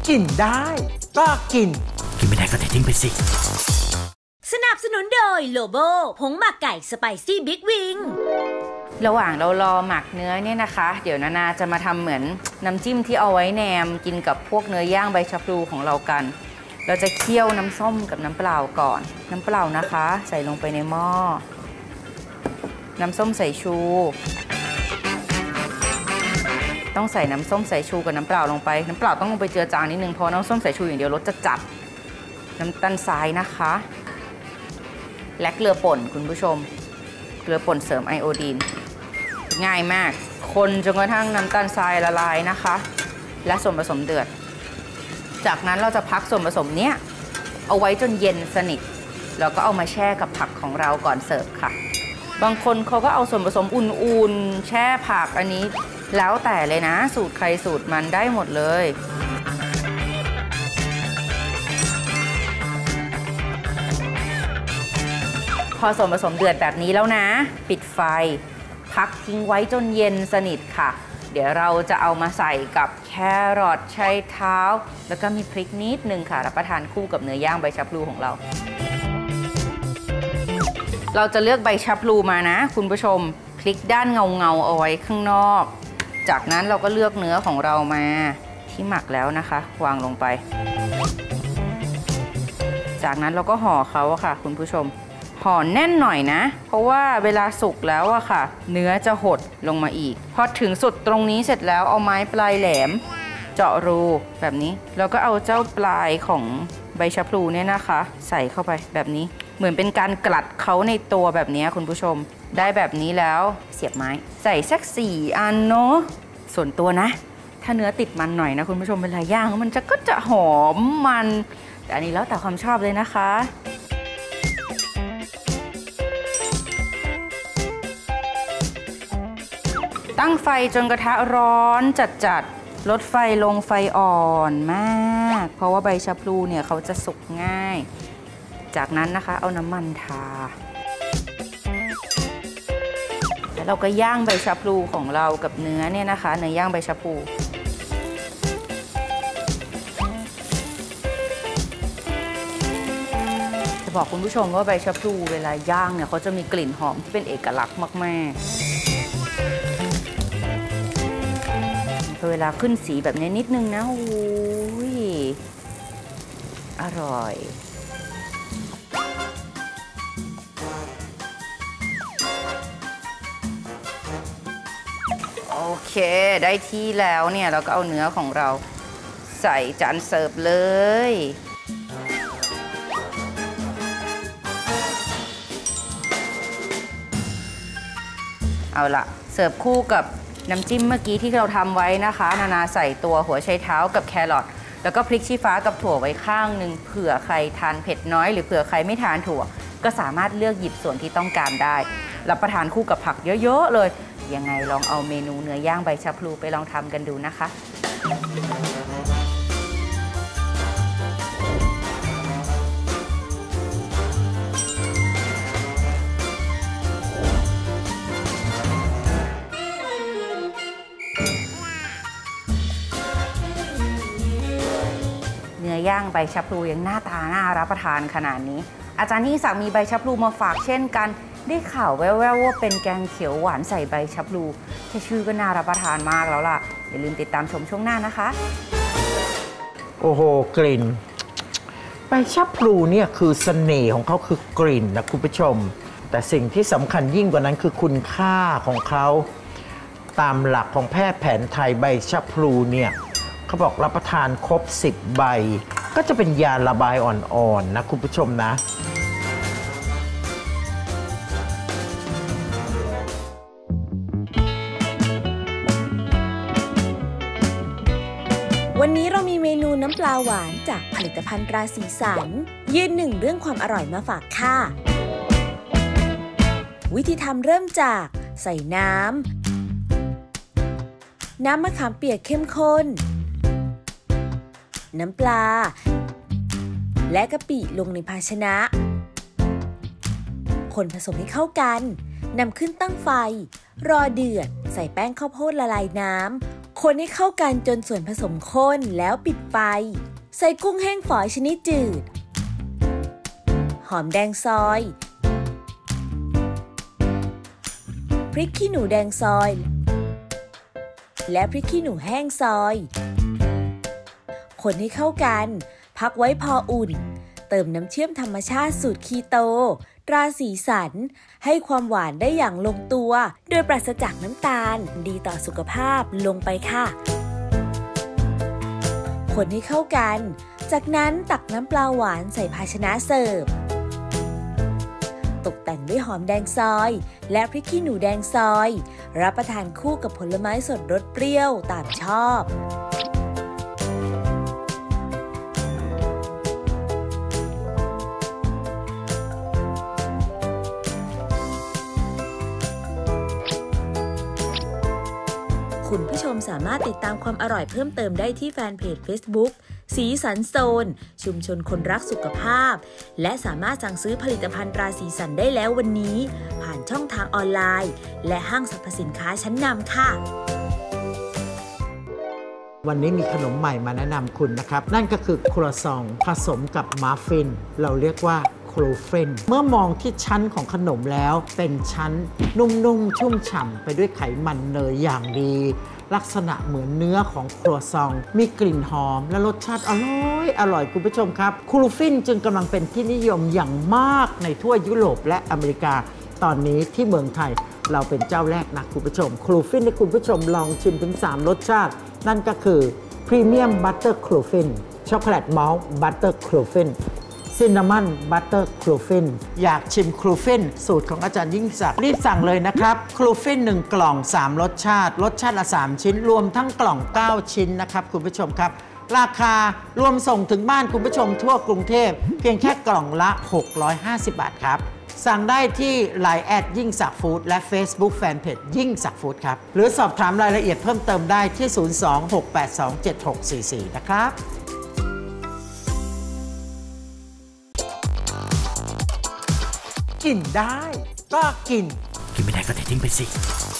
กินได้ก็กินไม่ได้ก็ทิ้งไปสิสนับสนุนโดยโลโบผงหมักไก่สไปซี่บิ๊กวิงระหว่างเรารอหมักเนื้อเนี่ยนะคะเดี๋ยวนานาจะมาทำเหมือนน้ำจิ้มที่เอาไว้แหนมกินกับพวกเนื้อย่างใบชะพลูของเรากันเราจะเคี่ยวน้ำส้มกับน้ำเปล่าก่อนน้ำเปล่านะคะใส่ลงไปในหม้อน้ำส้มสายชูต้องใส่น้ำส้มสายชูกับน้ำเปล่าลงไปน้ำเปล่าต้องลงไปเจือจางนิดนึงเพราะน้ำส้มสายชูอย่างเดียวรสจะจัดน้ำตาลทรายนะคะและเกลือป่นคุณผู้ชมเกลือป่นเสริมไอโอดีนง่ายมากคนจนกระทั่งน้ำตาลทรายละลายนะคะและส่วนผสมเดือดจากนั้นเราจะพักส่วนผสมเนี้ยเอาไว้จนเย็นสนิทแล้วก็เอามาแช่กับผักของเราก่อนเสิร์ฟค่ะบางคนเขาก็เอาส่วนผสมอุ่นๆแช่ผักอันนี้แล้วแต่เลยนะสูตรใครสูตรมันได้หมดเลยพอส่วนผสมเดือดแบบนี้แล้วนะปิดไฟพักทิ้งไว้จนเย็นสนิทค่ะเดี๋ยวเราจะเอามาใส่กับแครอทไชเท้าแล้วก็มีพริกนิดนึงค่ะรับประทานคู่กับเนื้อย่างใบชะพลูของเราเราจะเลือกใบชะพลูมานะคุณผู้ชมพลิกด้านเงาเอาไว้ข้างนอกจากนั้นเราก็เลือกเนื้อของเรามาที่หมักแล้วนะคะวางลงไปจากนั้นเราก็ห่อเขาค่ะคุณผู้ชมห่อแน่นหน่อยนะเพราะว่าเวลาสุกแล้วอะค่ะเนื้อจะหดลงมาอีกพอถึงสุดตรงนี้เสร็จแล้วเอาไม้ปลายแหลมเจาะรูแบบนี้แล้วก็เอาเจ้าปลายของใบชะพลูเนี่ยนะคะใส่เข้าไปแบบนี้เหมือนเป็นการกลัดเขาในตัวแบบนี้คุณผู้ชมได้แบบนี้แล้วเสียบไม้ใส่สัก4 อันเนาะส่วนตัวนะถ้าเนื้อติดมันหน่อยนะคุณผู้ชมเวลาย่างมันก็จะหอมมันแต่อันนี้แล้วแต่ความชอบเลยนะคะตั้งไฟจนกระทะร้อนจัดลดไฟลงไฟอ่อนมากเพราะว่าใบชะพลูเนี่ยเขาจะสุกง่ายจากนั้นนะคะเอาน้ำมันทาแล้วเราก็ย่างใบชะพลูของเรากับเนื้อเนี่ยนะคะเนื้อย่างใบชะพลูจะบอกคุณผู้ชมว่าใบชะพลูเวลาย่างเนี่ยเขาจะมีกลิ่นหอมที่เป็นเอกลักษณ์มากๆเวลาขึ้นสีแบบนี้นิดนึงนะโอ้ยอร่อยโอเคได้ที่แล้วเนี่ยเราก็เอาเนื้อของเราใส่จานเสิร์ฟเลยเอาล่ะเสิร์ฟคู่กับน้ำจิ้มเมื่อกี้ที่เราทำไว้นะคะนานาใส่ตัวหัวไชเท้ากับแครอทแล้วก็พริกชี้ฟ้ากับถั่วไว้ข้างหนึ่งเผื่อใครทานเผ็ดน้อยหรือเผื่อใครไม่ทานถั่วก็สามารถเลือกหยิบส่วนที่ต้องการได้รับประทานคู่กับผักเยอะๆเลยยังไงลองเอาเมนูเนื้อย่างใบชะพลูไปลองทำกันดูนะคะเนื้อย่างใบชะพลูยังหน้าตาน่ารับประทานขนาดนี้อาจารย์ยิ่งศักดิ์มีใบชะพลูมาฝากเช่นกันได้ข่าวแว่วๆว่าเป็นแกงเขียวหวานใส่ใบชะพลูแค่ชื่อก็น่ารับประทานมากแล้วล่ะอย่าลืมติดตามชมช่วงหน้านะคะโอ้โหกลิ่นใบชะพลูเนี่ยคือเสน่ห์ของเขาคือกลิ่นนะคุณผู้ชมแต่สิ่งที่สำคัญยิ่งกว่านั้นคือคุณค่าของเขาตามหลักของแพทย์แผนไทยใบชะพลูเนี่ยเขาบอกรับประทานครบ10 ใบก็จะเป็นยาระบายอ่อนๆนะคุณผู้ชมนะวันนี้เรามีเมนูน้ำปลาหวานจากผลิตภัณฑ์ตราสีสันยืนหนึ่งเรื่องความอร่อยมาฝากค่ะวิธีทำเริ่มจากใส่น้ำมะขามเปียกเข้มข้นน้ำปลาและกะปิลงในภาชนะคนผสมให้เข้ากันนำขึ้นตั้งไฟรอเดือดใส่แป้งข้าวโพดละลายน้ำคคนให้เข้ากันจนส่วนผสมข้นแล้วปิดไฟใส่กุ้งแห้งฝอยชนิดจืดหอมแดงซอยพริกขี้หนูแดงซอยและพริกขี้หนูแห้งซอยคนให้เข้ากันพักไว้พออุ่นเติมน้ำเชื่อมธรรมชาติสูตรคีโตตราสีสันให้ความหวานได้อย่างลงตัวโดยปราศจากน้ำตาลดีต่อสุขภาพลงไปค่ะคนให้เข้ากันจากนั้นตักน้ำปลาหวานใส่ภาชนะเสิร์ฟตกแต่งด้วยหอมแดงซอยและพริกขี้หนูแดงซอยรับประทานคู่กับผลไม้สดรสเปรี้ยวตามชอบคุณผู้ชมสามารถติดตามความอร่อยเพิ่มเติมได้ที่แฟนเพจ Facebook สีสันโซนชุมชนคนรักสุขภาพและสามารถสั่งซื้อผลิตภัณฑ์ตราสีสันได้แล้ววันนี้ผ่านช่องทางออนไลน์และห้างสรรพสินค้าชั้นนำค่ะวันนี้มีขนมใหม่มาแนะนำคุณนะครับนั่นก็คือครัวซองผสมกับมัฟฟินเราเรียกว่าครูเฟนเมื่อมองที่ชั้นของขนมแล้วเป็นชั้นนุ่มๆชุ่มฉ่ำไปด้วยไขมันเนยอย่างดีลักษณะเหมือนเนื้อของครัวซองมีกลิ่นหอมและรสชาติอร่อยคุณผู้ชมครับครูฟินจึงกำลังเป็นที่นิยมอย่างมากในทั่วยุโรปและอเมริกาตอนนี้ที่เมืองไทยเราเป็นเจ้าแรกนะคุณผู้ชมครูฟินให้คุณผู้ชมลองชิมถึง3รสชาตินั่นก็คือพรีเมียมบัตเตอร์ครูฟินช็อกโกแลตมอลต์บัตเตอร์ครูฟินซินนามอนบัตเตอร์ครูฟินอยากชิมครูฟินสูตรของอาจารย์ยิ่งศักดิ์รีบสั่งเลยนะครับครูฟิน1กล่อง3รสชาติละ3ชิ้นรวมทั้งกล่อง9ชิ้นนะครับคุณผู้ชมครับราคารวมส่งถึงบ้านคุณผู้ชมทั่วกรุงเทพเพียงแค่กล่องละ650 บาทครับสั่งได้ที่ LINE แอดยิ่งศักดิ์ฟู้ดและ Facebook Fanpage ยิ่งศักดิ์ฟู้ดครับหรือสอบถามรายละเอียดเพิ่มเติมได้ที่02-682-7644นะครับกินได้ก็กินไม่ได้ก็ทิ้งไปสิ